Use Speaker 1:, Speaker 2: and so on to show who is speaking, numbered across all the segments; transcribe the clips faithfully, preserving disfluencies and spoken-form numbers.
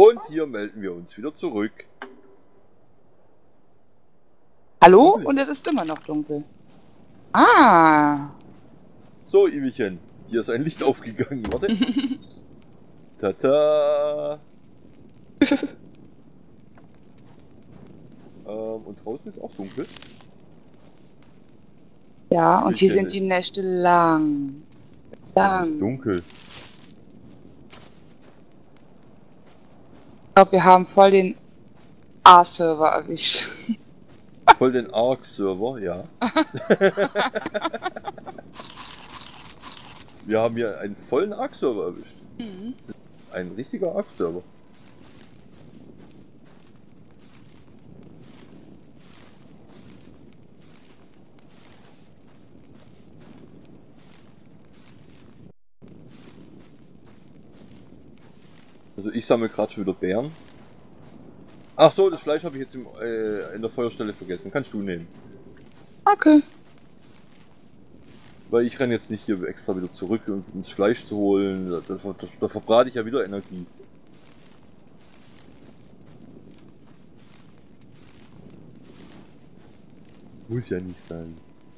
Speaker 1: Und hier melden wir uns wieder zurück.
Speaker 2: Hallo? Und es ist immer noch dunkel. Ah.
Speaker 1: So, Iwichen, hier ist ein Licht aufgegangen. Warte. Tata. ähm, und draußen ist auch dunkel.
Speaker 2: Ja, und hier
Speaker 1: Iwichen,
Speaker 2: sind die Nächte lang.
Speaker 1: es ist
Speaker 2: Lang.
Speaker 1: dunkel.
Speaker 2: Ich glaube, wir haben voll den A-Server erwischt.
Speaker 1: Voll den Ark-Server, ja. Wir haben hier einen vollen Ark-Server erwischt.
Speaker 2: Mhm.
Speaker 1: Ein richtiger Ark-Server. Also ich sammle gerade schon wieder Beeren. Ach so, das Fleisch habe ich jetzt im, äh, in der Feuerstelle vergessen. Kannst du nehmen.
Speaker 2: Okay.
Speaker 1: Weil ich renne jetzt nicht hier extra wieder zurück, um ins Fleisch zu holen. Da, da, da, da verbrate ich ja wieder Energie. Muss ja nicht sein.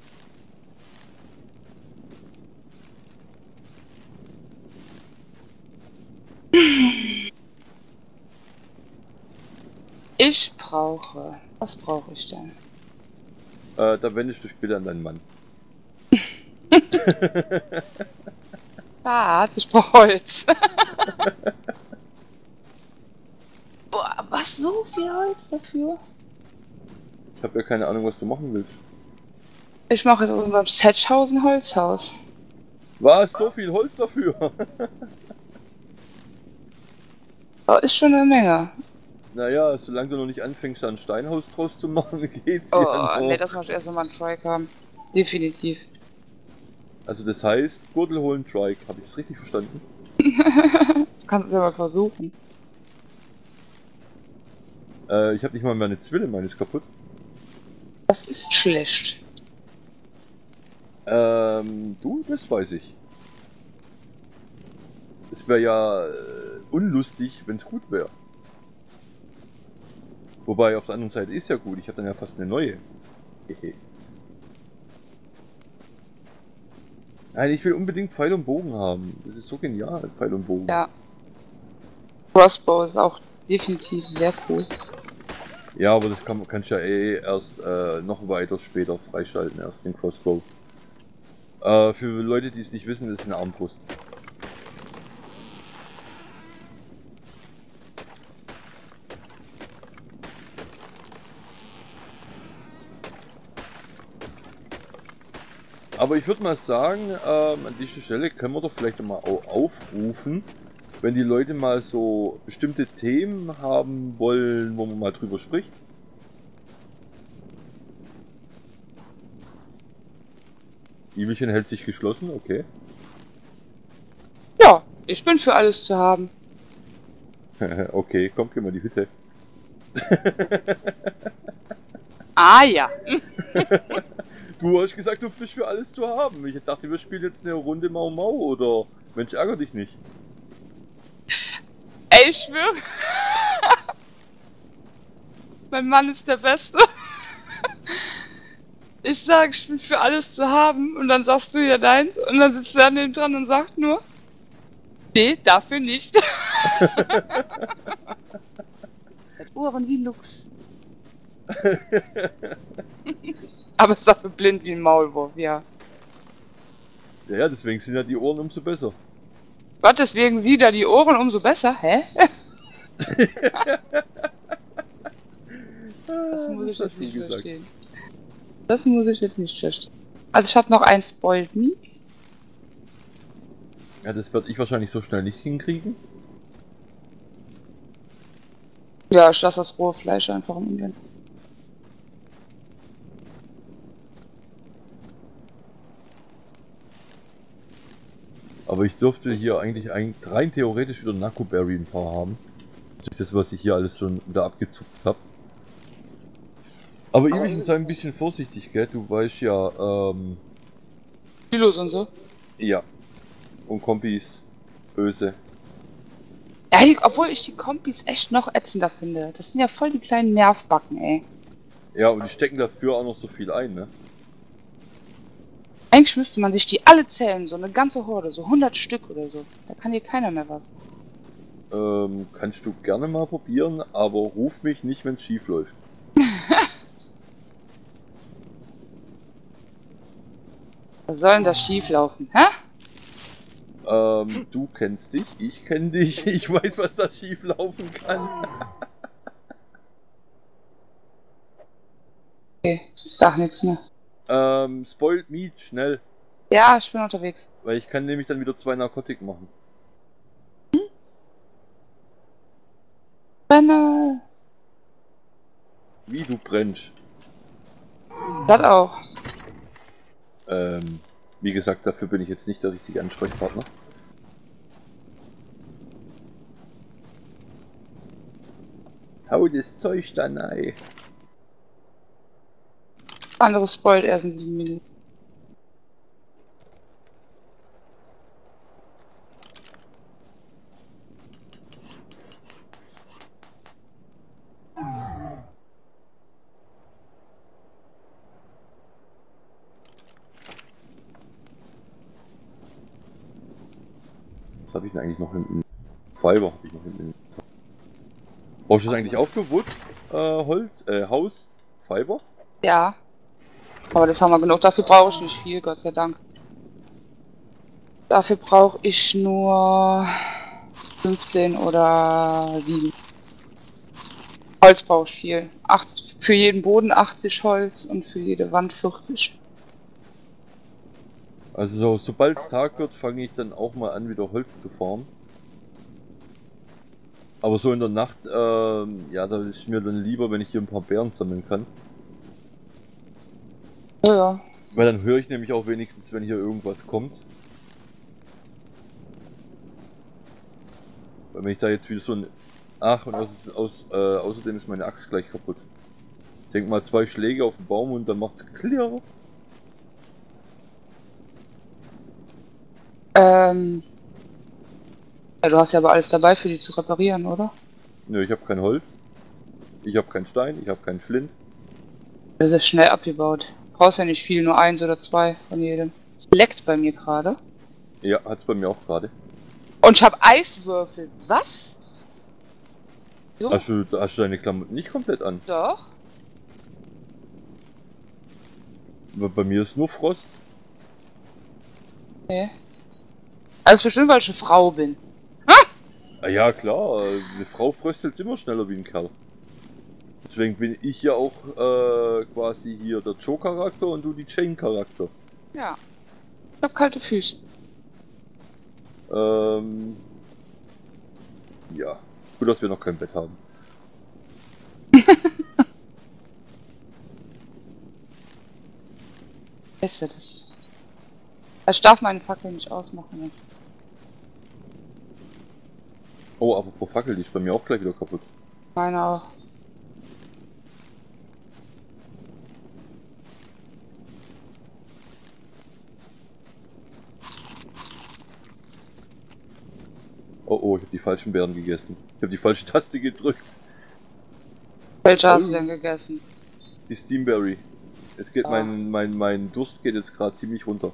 Speaker 2: Ich brauche... Was brauche ich denn?
Speaker 1: Äh, da wendest du dich bitte an deinen Mann.
Speaker 2: Ah, ich brauche Holz. Boah, was, so viel Holz dafür?
Speaker 1: Ich habe ja keine Ahnung, was du machen willst.
Speaker 2: Ich mache jetzt aus unserem Setschhausen Holzhaus.
Speaker 1: Was? So viel Holz dafür?
Speaker 2: Das ist schon eine Menge.
Speaker 1: Naja, solange du noch nicht anfängst, da ein Steinhaus draus zu machen, geht's
Speaker 2: Oh,
Speaker 1: ja noch.
Speaker 2: ne, das muss ich erst nochmal einen Trike haben. Definitiv.
Speaker 1: Also das heißt, Gürtel holen, Trike. Habe ich das richtig verstanden?
Speaker 2: Du kannst es ja mal versuchen.
Speaker 1: Äh, ich habe nicht mal meine Zwille, meine ist kaputt.
Speaker 2: Das ist schlecht.
Speaker 1: Ähm, du, das weiß ich. Es wäre ja äh, unlustig, wenn es gut wäre. Wobei auf der anderen Seite ist ja gut, ich habe dann ja fast eine neue. Nein, ich will unbedingt Pfeil und Bogen haben. Das ist so genial, Pfeil und Bogen.
Speaker 2: Ja. Crossbow ist auch definitiv sehr cool.
Speaker 1: Ja, aber das kann, kannst du ja eh erst äh, noch weiter später freischalten, erst den Crossbow. Äh, für Leute, die es nicht wissen, das ist eine Armbrust. Aber ich würde mal sagen, ähm, an dieser Stelle können wir doch vielleicht mal aufrufen, wenn die Leute mal so bestimmte Themen haben wollen, wo man mal drüber spricht. Iwichen hält sich geschlossen, okay.
Speaker 2: Ja, ich bin für alles zu haben.
Speaker 1: Okay, komm, geh mal in die Hütte.
Speaker 2: Ah ja.
Speaker 1: Du hast gesagt, du bist für alles zu haben. Ich dachte, wir spielen jetzt eine Runde Mau Mau oder Mensch, ärger dich nicht.
Speaker 2: Ey, ich schwöre. Mein Mann ist der Beste. Ich sage, ich bin für alles zu haben und dann sagst du ja deins und dann sitzt er neben dran und sagt nur, nee, dafür nicht. Hat Ohren wie Luchs. Aber ist dafür blind wie ein Maulwurf, ja.
Speaker 1: Ja, ja, deswegen sind ja die Ohren umso besser.
Speaker 2: Gott, deswegen sieht er die Ohren umso besser, hä? Das muss ich jetzt nicht verstehen. Das muss ich jetzt nicht verstehen. Also ich habe noch ein Spoiled Meat.
Speaker 1: Ja, das werde ich wahrscheinlich so schnell nicht hinkriegen.
Speaker 2: Ja, ich lasse das rohe Fleisch einfach im Indien.
Speaker 1: Aber ich dürfte hier eigentlich rein theoretisch wieder Nakoberry ein paar haben. Durch das, was ich hier alles schon wieder abgezupft habe. Aber
Speaker 2: Aber
Speaker 1: Iwichen, sei ein bisschen vorsichtig, gell? Du weißt ja, ähm...
Speaker 2: Kilos und so.
Speaker 1: Ja. Und Kompis böse.
Speaker 2: Ja, die, obwohl ich die Kompis echt noch ätzender finde. Das sind ja voll die kleinen Nervbacken, ey.
Speaker 1: Ja, und die stecken dafür auch noch so viel ein, ne?
Speaker 2: Eigentlich müsste man sich die alle zählen, so eine ganze Horde, so hundert Stück oder so. Da kann dir keiner mehr was.
Speaker 1: Ähm, kannst du gerne mal probieren, aber ruf mich nicht, wenn es schief läuft.
Speaker 2: Was soll denn das schief laufen, hä?
Speaker 1: Ähm, du kennst dich, ich kenn dich, ich weiß, was da schief laufen kann.
Speaker 2: Okay, ich sag nichts mehr.
Speaker 1: Ähm, Spoiled Meat, schnell.
Speaker 2: Ja, ich bin unterwegs.
Speaker 1: Weil ich kann nämlich dann wieder zwei Narkotik machen.
Speaker 2: Brenne.
Speaker 1: Wie du brennst.
Speaker 2: Das auch.
Speaker 1: Ähm, wie gesagt, dafür bin ich jetzt nicht der richtige Ansprechpartner. Hau das Zeug da rein.
Speaker 2: Andere spoilt erst in sieben Minuten.
Speaker 1: Was habe ich denn eigentlich noch im Fiber? Habe ich noch im Brauchst du das eigentlich auch für Wood, äh, Holz, äh, Haus, Fiber?
Speaker 2: Ja. Aber das haben wir genug. Dafür brauche ich nicht viel, Gott sei Dank. Dafür brauche ich nur fünfzehn oder sieben. Holz brauche ich viel. achtzig, für jeden Boden achtzig Holz und für jede Wand vierzig.
Speaker 1: Also so, sobald es Tag wird, fange ich dann auch mal an, wieder Holz zu farmen. Aber so in der Nacht, ähm, ja, da ist mir dann lieber, wenn ich hier ein paar Beeren sammeln kann.
Speaker 2: Ja, ja.
Speaker 1: Weil dann höre ich nämlich auch wenigstens, wenn hier irgendwas kommt. Weil wenn ich da jetzt wieder so ein... Ach, und aus, aus, äh, außerdem ist meine Axt gleich kaputt. Ich denke mal zwei Schläge auf den Baum und dann macht's klirr.
Speaker 2: Ähm... Ja, du hast ja aber alles dabei für die zu reparieren, oder?
Speaker 1: Nö, ich habe kein Holz. Ich habe keinen Stein, ich habe keinen Flint.
Speaker 2: Das ist schnell abgebaut. Brauchst ja nicht viel, nur eins oder zwei von jedem. Es leckt bei mir gerade.
Speaker 1: Ja, hat's bei mir auch gerade.
Speaker 2: Und ich habe Eiswürfel. Was? So?
Speaker 1: Hast du, hast du deine Klamotten nicht komplett an?
Speaker 2: Doch.
Speaker 1: Bei mir ist nur Frost.
Speaker 2: Nee. Also bestimmt, weil ich eine Frau bin.
Speaker 1: Ah ja, klar, eine Frau fröstelt immer schneller wie ein Kerl. Deswegen bin ich ja auch äh, quasi hier der Joe-Charakter und du die Jane-Charakter.
Speaker 2: Ja. Ich hab kalte Füße.
Speaker 1: Ähm, ja, gut, dass wir noch kein Bett haben.
Speaker 2: Weißt du das? Also ich darf meine Fackel nicht ausmachen.
Speaker 1: Oh, aber pro Fackel, die ist bei mir auch gleich wieder kaputt.
Speaker 2: Meine auch.
Speaker 1: Oh oh, ich habe die falschen Beeren gegessen. Ich habe die falsche Taste gedrückt.
Speaker 2: Welche hast
Speaker 1: Oh.
Speaker 2: du denn gegessen?
Speaker 1: Die Steamberry. Es geht
Speaker 2: Ah.
Speaker 1: mein, mein, mein Durst geht jetzt gerade ziemlich runter.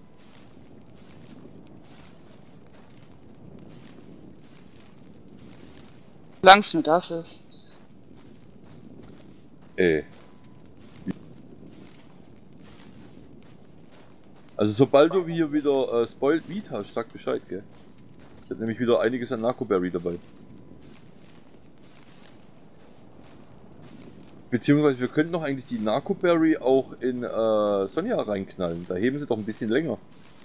Speaker 2: Solange es nur das ist.
Speaker 1: Ey. Also sobald du hier wieder äh, Spoiled Meat hast, sag Bescheid, gell? Ich hab nämlich wieder einiges an Narcoberry dabei. Beziehungsweise wir könnten doch eigentlich die Narcoberry auch in äh, Sonja reinknallen. Da heben sie doch ein bisschen länger.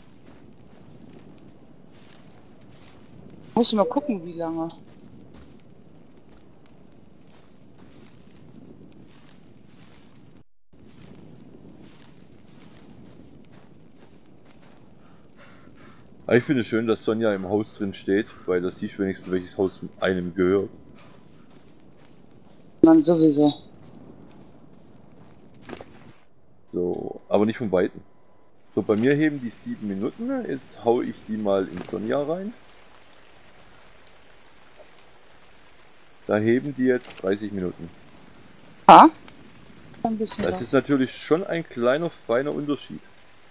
Speaker 2: Musst du mal gucken, wie lange.
Speaker 1: Aber ich finde es schön, dass Sonja im Haus drin steht, weil das siehst du wenigstens, welches Haus einem gehört.
Speaker 2: Man sowieso.
Speaker 1: So, aber nicht von Weitem. So, bei mir heben die sieben Minuten. Jetzt hau ich die mal in Sonja rein. Da heben die jetzt dreißig Minuten.
Speaker 2: Ah? Ein bisschen
Speaker 1: Das
Speaker 2: was.
Speaker 1: ist natürlich schon ein kleiner, feiner Unterschied.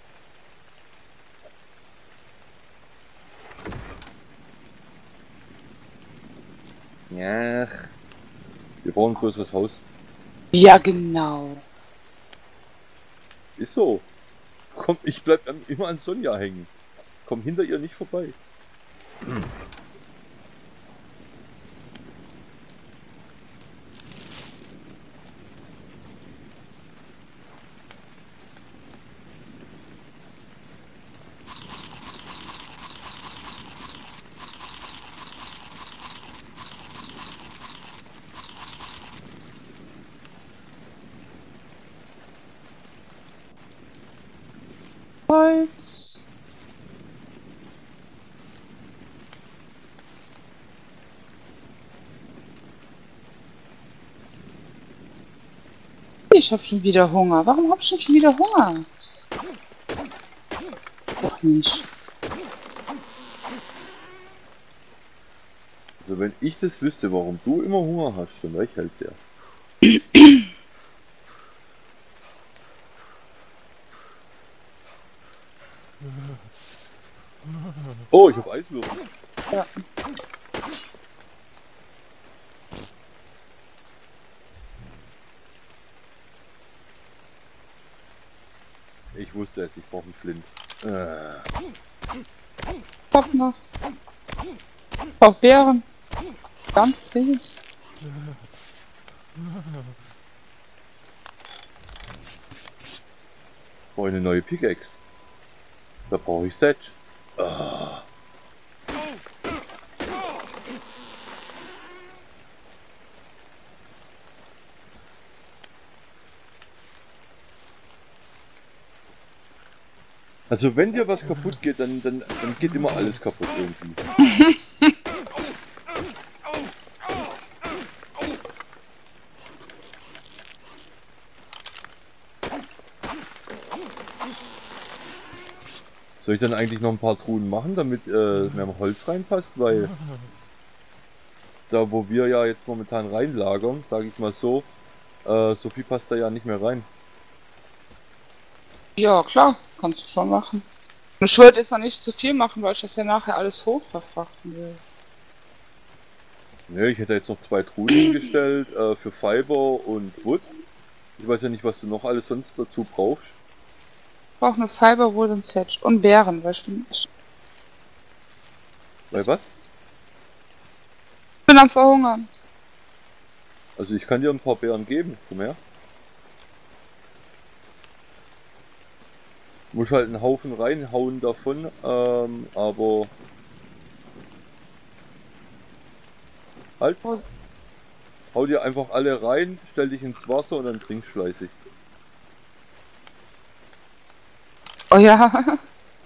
Speaker 1: Ja, wir brauchen ein größeres Haus.
Speaker 2: Ja, genau.
Speaker 1: Ist so. Komm, ich bleib immer an Sonja hängen. Komm hinter ihr nicht vorbei.
Speaker 2: Holz. Ich hab schon wieder Hunger. Warum hab ich denn schon wieder Hunger? Doch nicht.
Speaker 1: Also wenn ich das wüsste, warum du immer Hunger hast, dann wäre ich halt sehr. Oh, ich habe Eiswürfel.
Speaker 2: Ja.
Speaker 1: Ich wusste es, ich brauche einen Flint. Äh.
Speaker 2: Ich hab noch. Auch Beeren. Ganz dringend.
Speaker 1: Ich brauche eine neue Pickaxe. Da brauche ich Sedge. Ah. Also wenn dir was kaputt geht, dann, dann, dann geht immer alles kaputt irgendwie. Soll ich dann eigentlich noch ein paar Truhen machen, damit äh, mehr Holz reinpasst? Weil da wo wir ja jetzt momentan reinlagern, sage ich mal so, äh, so viel passt da ja nicht mehr rein.
Speaker 2: Ja, klar. Kannst du schon machen. Und ich würde jetzt noch nicht zu viel machen, weil ich das ja nachher alles hochverfrachten will.
Speaker 1: Ne, ich hätte jetzt noch zwei Truhen hingestellt äh, für Fiber und Wood. Ich weiß ja nicht, was du noch alles sonst dazu brauchst.
Speaker 2: Ich brauche eine Fiber, Wood und Sedge. Und Beeren, weil ich bin, ich
Speaker 1: Bei was?
Speaker 2: bin am Verhungern.
Speaker 1: Also ich kann dir ein paar Beeren geben, komm her. Muss halt einen Haufen reinhauen davon, ähm, aber... Halt!
Speaker 2: Wo-
Speaker 1: Hau dir einfach alle rein, stell dich ins Wasser und dann trinkst fleißig.
Speaker 2: Oh ja.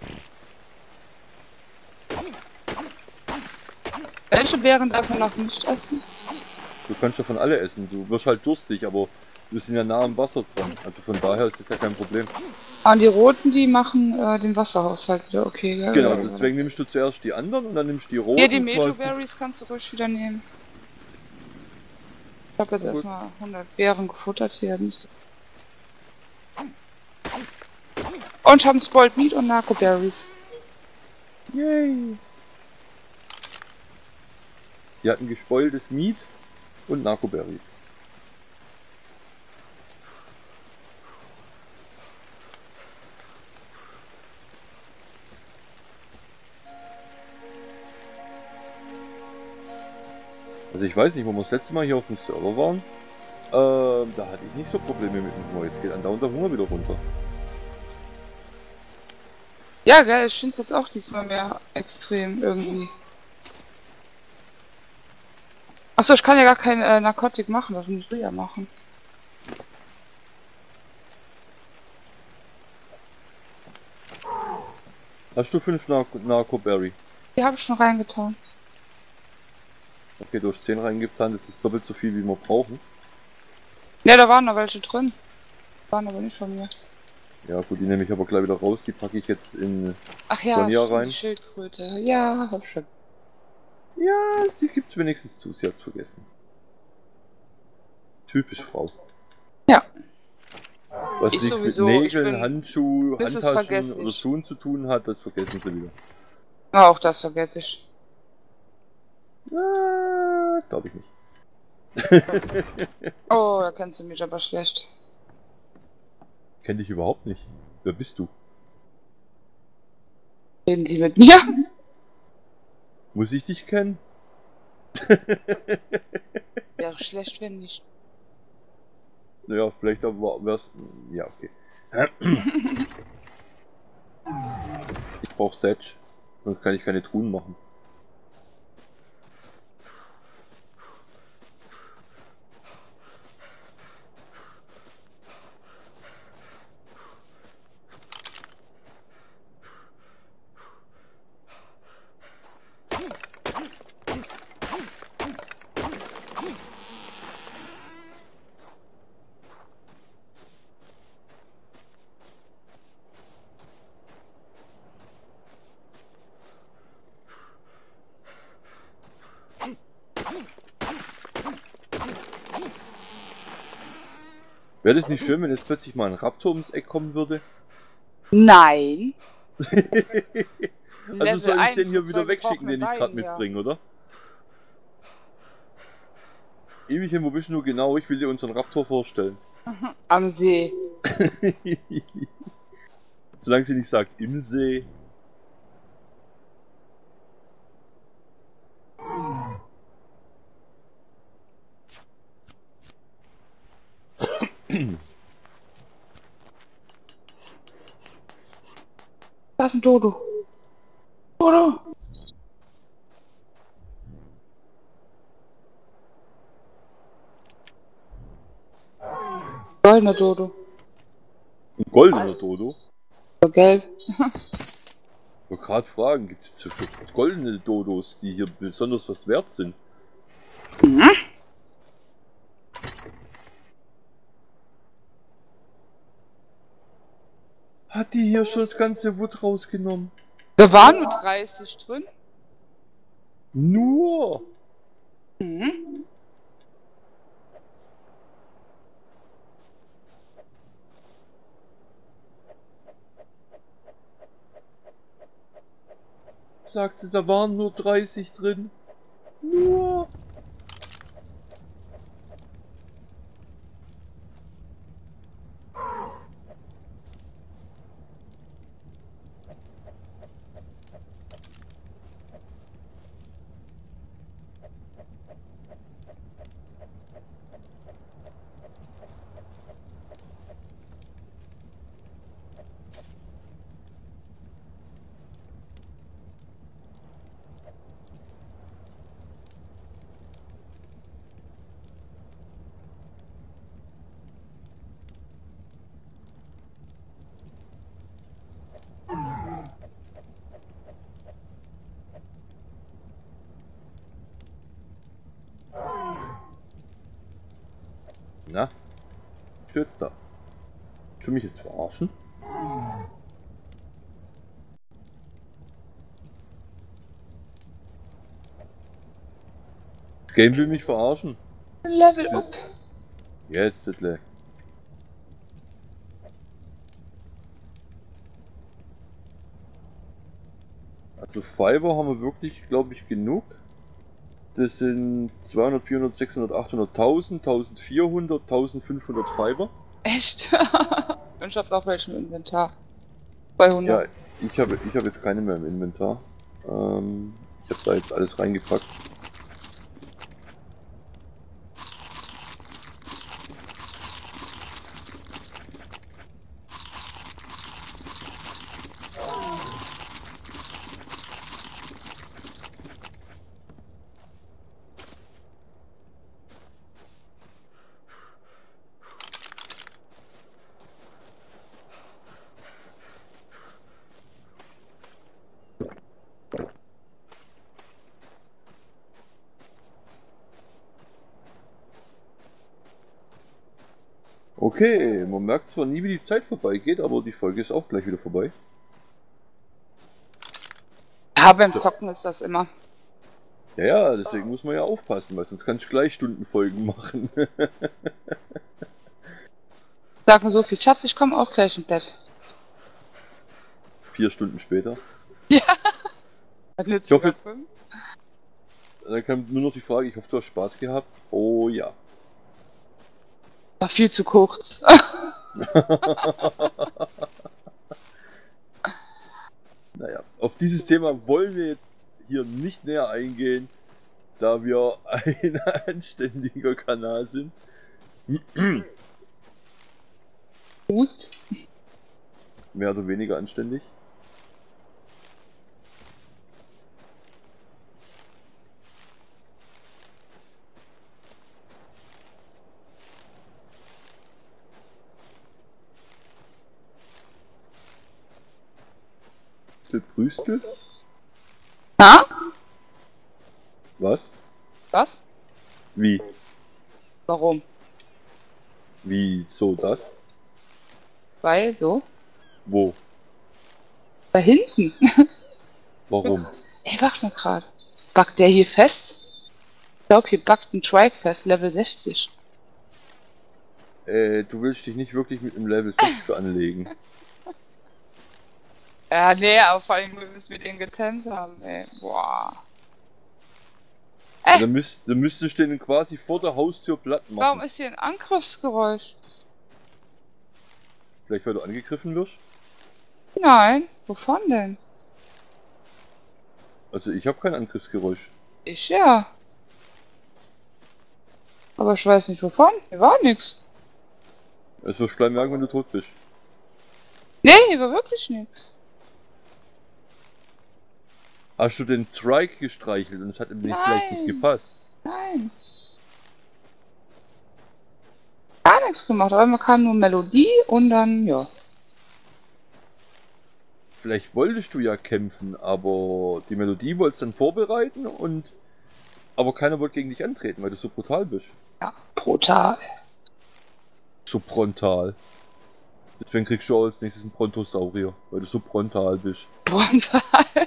Speaker 2: Welche Beeren darf man noch nicht essen?
Speaker 1: Du kannst davon alle essen, du wirst halt durstig, aber wir sind ja nah am Wasser dran. Also von daher ist das ja kein Problem.
Speaker 2: Ah, und die roten, die machen äh, den Wasserhaushalt wieder okay, gell?
Speaker 1: Genau, deswegen nimmst du zuerst die anderen und dann nimmst du die roten.
Speaker 2: Hier, die
Speaker 1: quasi.
Speaker 2: Mejoberries kannst du ruhig wieder nehmen. Ich habe jetzt
Speaker 1: Gut.
Speaker 2: erstmal hundert Beeren gefuttert hier. Müsste- Und ich habe Spoiled Meat und Narco-Berries.
Speaker 1: Yay! Sie hatten gespoiltes Meat und Narcoberries. Also ich weiß nicht, wo wir das letzte Mal hier auf dem Server waren, ähm, da hatte ich nicht so Probleme mit dem Hunger. Jetzt geht andauernd der Hunger wieder runter.
Speaker 2: Ja, geil, ich finde es jetzt auch diesmal mehr extrem irgendwie. Achso, ich kann ja gar kein äh, Narkotik machen, das musst du ja machen.
Speaker 1: Hast du fünf Narco Narcoberry?
Speaker 2: Die habe ich schon reingetan.
Speaker 1: Okay, du hast zehn reingetan, das ist doppelt so viel, wie wir brauchen.
Speaker 2: Ja, da waren noch welche drin. Waren aber nicht von mir.
Speaker 1: Ja gut, die nehme ich aber gleich wieder raus, die packe ich jetzt in
Speaker 2: Ach ja,
Speaker 1: Sonja
Speaker 2: stimmt,
Speaker 1: rein.
Speaker 2: die Schildkröte. Ja, hab schon.
Speaker 1: Ja, sie gibt's wenigstens zu, sie hat's vergessen. Typisch Frau.
Speaker 2: Ja.
Speaker 1: Was
Speaker 2: Ich
Speaker 1: nichts
Speaker 2: sowieso,
Speaker 1: mit
Speaker 2: ich
Speaker 1: Nägeln,
Speaker 2: bin-
Speaker 1: Handschuh,
Speaker 2: das ist
Speaker 1: Handtaschen
Speaker 2: vergesslich.
Speaker 1: oder Schuhen zu tun hat, das vergessen sie wieder.
Speaker 2: Auch das vergesse ich.
Speaker 1: Ah, glaube ich nicht.
Speaker 2: Oh, da kennst du mich aber schlecht.
Speaker 1: Kenn dich überhaupt nicht. Wer bist du?
Speaker 2: Reden Sie mit mir?
Speaker 1: Muss ich dich kennen?
Speaker 2: Wäre schlecht, wenn nicht.
Speaker 1: Naja, vielleicht aber wär's. Ja, okay. Ich brauch Sedge, sonst kann ich keine Truhen machen. Wäre das nicht schön, wenn jetzt plötzlich mal ein Raptor ums Eck kommen würde?
Speaker 2: Nein.
Speaker 1: Also soll ich den hier
Speaker 2: mit
Speaker 1: wieder
Speaker 2: zwei
Speaker 1: wegschicken, den ich
Speaker 2: gebrochenen
Speaker 1: gerade
Speaker 2: Beinen, ja.
Speaker 1: mitbringe, oder? Ewig, wo bist du nur genau? Ich will dir unseren Raptor vorstellen.
Speaker 2: Am See.
Speaker 1: Solange sie nicht sagt, im See.
Speaker 2: Da ist ein Dodo. Dodo. Goldener Dodo.
Speaker 1: Ein goldener Dodo?
Speaker 2: Oder gelb.
Speaker 1: Ich wollte gerade fragen, gibt es jetzt schon goldene Dodos, die hier besonders was wert sind?
Speaker 2: Mhm.
Speaker 1: Hat die hier schon das ganze Wood rausgenommen?
Speaker 2: Da waren nur dreißig drin.
Speaker 1: Nur?
Speaker 2: Mhm.
Speaker 1: Sagt sie, da waren nur dreißig drin. Nur? Na? Stürzt da. Willst du mich jetzt verarschen? Das Game will mich verarschen.
Speaker 2: Level up.
Speaker 1: Jetzt, Sidle. Also Fiber haben wir wirklich, glaube ich, genug. Das sind zweihundert, vierhundert, sechshundert, achthundert, tausend, vierzehnhundert, fünfzehnhundert Fiber.
Speaker 2: Echt? Und ich hab auch welche im Inventar. zweihundert.
Speaker 1: Ja, ich habe ich hab jetzt keine mehr im Inventar. Ähm, ich habe da jetzt alles reingepackt. Okay, man merkt zwar nie, wie die Zeit vorbeigeht, aber die Folge ist auch gleich wieder vorbei.
Speaker 2: Ja, beim Zocken ist das immer.
Speaker 1: Ja, ja, deswegen muss man ja aufpassen, weil sonst kannst du gleich Stundenfolgen machen.
Speaker 2: Sag mir so viel, Schatz, ich komme auch gleich im Bett.
Speaker 1: Vier Stunden später.
Speaker 2: Ja. Ich
Speaker 1: hoffe, dann kam nur noch die Frage, ich hoffe, du hast Spaß gehabt. Oh ja.
Speaker 2: War viel zu kurz.
Speaker 1: Naja, auf dieses Thema wollen wir jetzt hier nicht näher eingehen, da wir ein anständiger Kanal sind.
Speaker 2: Hust.
Speaker 1: Mehr oder weniger anständig. Brüstel?
Speaker 2: Ha?
Speaker 1: Was?
Speaker 2: Was?
Speaker 1: Wie?
Speaker 2: Warum?
Speaker 1: Wie so das?
Speaker 2: Weil so?
Speaker 1: Wo?
Speaker 2: Da hinten.
Speaker 1: Warum?
Speaker 2: Ey, warte mal gerade. Backt der hier fest? Ich glaube, hier backt ein Trike fest, Level sechzig.
Speaker 1: Äh, du willst dich nicht wirklich mit einem Level sechzig anlegen.
Speaker 2: Ja, nee, aber vor allem, bis wir den getanzt haben, ey. Boah.
Speaker 1: Äh. Dann, müsst, dann müsstest du den quasi vor der Haustür platt machen.
Speaker 2: Warum ist hier ein Angriffsgeräusch?
Speaker 1: Vielleicht, weil du angegriffen wirst?
Speaker 2: Nein, wovon denn?
Speaker 1: Also ich habe kein Angriffsgeräusch.
Speaker 2: Ich ja. Aber ich weiß nicht wovon. Hier war nix.
Speaker 1: Es wirst du gleich merken, wenn du tot bist.
Speaker 2: Nee, hier war wirklich nichts.
Speaker 1: Hast du den Trike gestreichelt und es hat ihm nicht vielleicht nicht gepasst?
Speaker 2: Nein. Gar nichts gemacht, aber man kam nur Melodie und dann, ja.
Speaker 1: Vielleicht wolltest du ja kämpfen, aber die Melodie wolltest dann vorbereiten und... Aber keiner wollte gegen dich antreten, weil du so brutal bist.
Speaker 2: Ja, brutal.
Speaker 1: So frontal. Deswegen kriegst du auch als nächstes einen Brontosaurier, weil du so frontal bist.
Speaker 2: Frontal.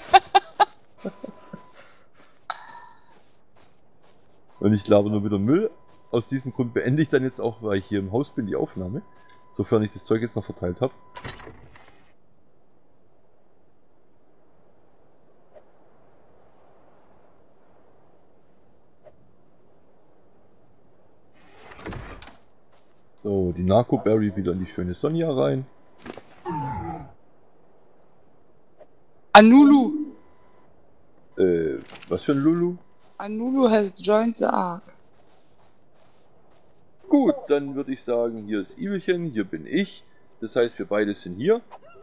Speaker 1: Und ich laber nur wieder Müll. Aus diesem Grund beende ich dann jetzt auch, weil ich hier im Haus bin, die Aufnahme. Sofern ich das Zeug jetzt noch verteilt habe. So, die Narco-Berry wieder in die schöne Sonja rein.
Speaker 2: Anulu.
Speaker 1: Äh, was für ein Lulu?
Speaker 2: Anulu has joined the Ark.
Speaker 1: Gut, dann würde ich sagen, hier ist Ivelchen, hier bin ich. Das heißt, wir beide sind hier.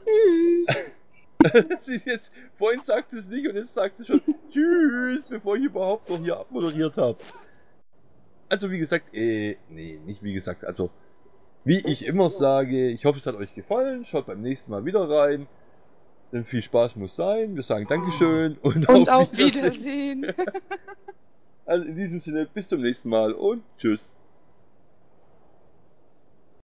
Speaker 1: Sie ist jetzt, vorhin sagte es nicht und jetzt sagt es schon Tschüss, bevor ich überhaupt noch hier abmoderiert habe. Also wie gesagt, äh, nee, nicht wie gesagt, also wie ich immer sage, ich hoffe es hat euch gefallen, schaut beim nächsten Mal wieder rein. Denn viel Spaß muss sein, wir sagen Dankeschön und,
Speaker 2: und
Speaker 1: auf,
Speaker 2: auf
Speaker 1: Wiedersehen.
Speaker 2: Wiedersehen.
Speaker 1: Also in diesem Sinne, bis zum nächsten Mal und tschüss.